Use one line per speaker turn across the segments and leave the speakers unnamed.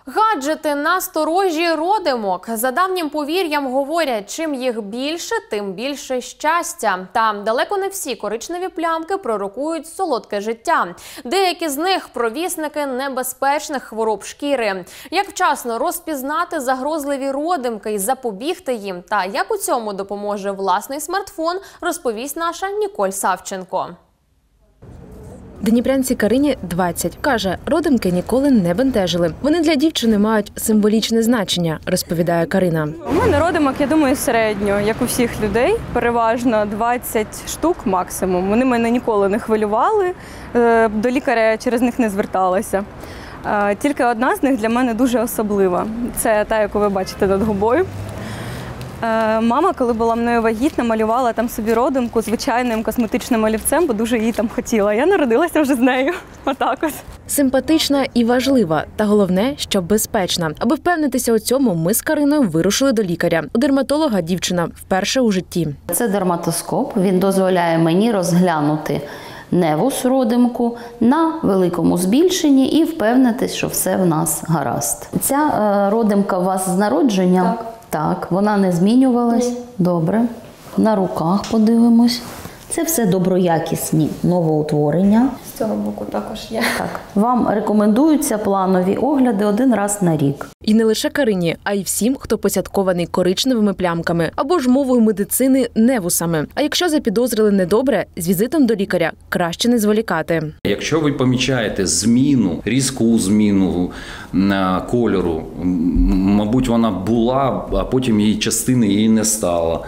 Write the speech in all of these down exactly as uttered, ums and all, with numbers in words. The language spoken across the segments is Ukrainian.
Гаджети насторожі родимок. За давнім повір'ям говорять, чим їх більше, тим більше щастя. Та далеко не всі коричневі плямки пророкують солодке життя. Деякі з них – провісники небезпечних хвороб шкіри. Як вчасно розпізнати загрозливі родимки і запобігти їм? Та як у цьому допоможе власний смартфон, розповість наша Ніколь Савченко.
Дніпрянці Карині двадцять. Каже, родимки ніколи не бентежили. Вони для дівчини мають символічне значення, розповідає Карина.
У мене родимок, я думаю, середньо, як у всіх людей. Переважно двадцять штук максимум. Вони мене ніколи не хвилювали, до лікаря я через них не зверталася. Тільки одна з них для мене дуже особлива. Це та, яку ви бачите над губою. Мама, коли була мною вагітна, малювала там собі родимку звичайним косметичним олівцем, бо дуже її там хотіла. Я народилася вже з нею. Отак ось.
Симпатична і важлива. Та головне, що безпечна. Аби впевнитися у цьому, ми з Кариною вирушили до лікаря. У дерматолога дівчина вперше у житті.
Це дерматоскоп. Він дозволяє мені розглянути невус, родимку, на великому збільшенні і впевнитись, що все в нас гаразд. Ця родимка у вас з народження?
Так.
Так, вона не змінювалась. Ні. Добре. На руках подивимось. Це все доброякісні новоутворення.
З цього боку також є.
Так. Вам рекомендуються планові огляди один раз на рік.
І не лише Карині, а й всім, хто посядкований коричневими плямками або ж мовою медицини – невусами. А якщо запідозрили недобре, з візитом до лікаря краще не зволікати.
Якщо ви помічаєте зміну, різку зміну кольору, мабуть, вона була, а потім її частини її не стало.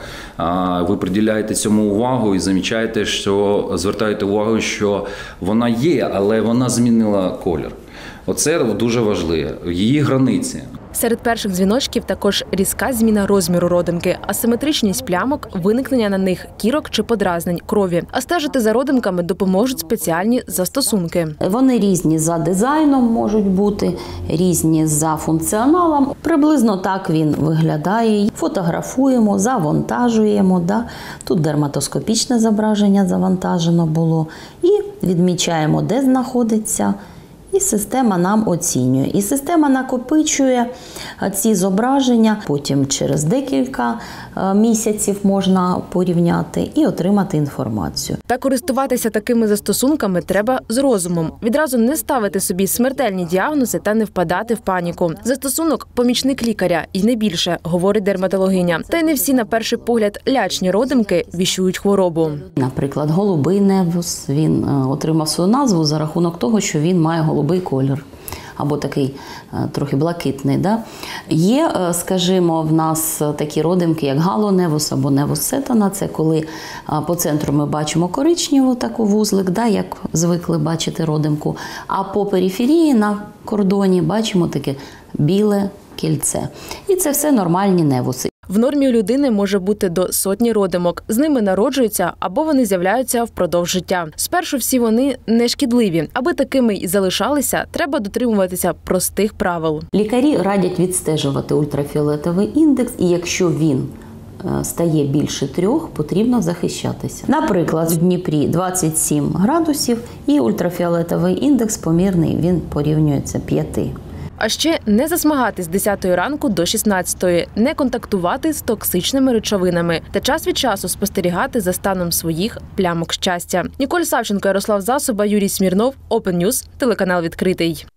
Ви приділяєте цьому увагу і замічаєте, що звертаєте увагу, що вона є, але вона змінила колір. Оце дуже важливо. Її границі.
Серед перших дзвіночків також різка зміна розміру родимки, асиметричність плямок, виникнення на них кірок чи подразнень крові. А стежити за родимками допоможуть спеціальні застосунки.
Вони різні за дизайном можуть бути, різні за функціоналом. Приблизно так він виглядає. Фотографуємо, завантажуємо. Да? Тут дерматоскопічне зображення завантажено було. І відмічаємо, де знаходиться. І система нам оцінює. І система накопичує ці зображення, потім через декілька місяців можна порівняти і отримати інформацію.
Та користуватися такими застосунками треба з розумом. Відразу не ставити собі смертельні діагнози та не впадати в паніку. Застосунок – помічник лікаря і не більше, говорить дерматологиня. Та й не всі на перший погляд лячні родимки віщують хворобу.
Наприклад, голубий невус, він отримав свою назву за рахунок того, що він має голубий колір. Або такий трохи блакитний. Да? Є, скажімо, в нас такі родимки, як галоневус або невус сетана. Це коли по центру ми бачимо коричневу таку вузлик, да, як звикли бачити родимку, а по периферії на кордоні бачимо таке біле кільце. І це все нормальні невуси.
В нормі у людини може бути до сотні родимок. З ними народжуються або вони з'являються впродовж життя. Спершу всі вони не шкідливі. Аби такими й залишалися, треба дотримуватися простих правил.
Лікарі радять відстежувати ультрафіолетовий індекс, і якщо він стає більше трьох, потрібно захищатися. Наприклад, в Дніпрі двадцять сім градусів і ультрафіолетовий індекс помірний, він порівнюється п'яти.
А ще не засмагати з десятої ранку до шістнадцятої, не контактувати з токсичними речовинами та час від часу спостерігати за станом своїх плямок щастя. Ніколь Савченко, Ярослав Засоба, Юрій Смірнов, Open News, телеканал відкритий.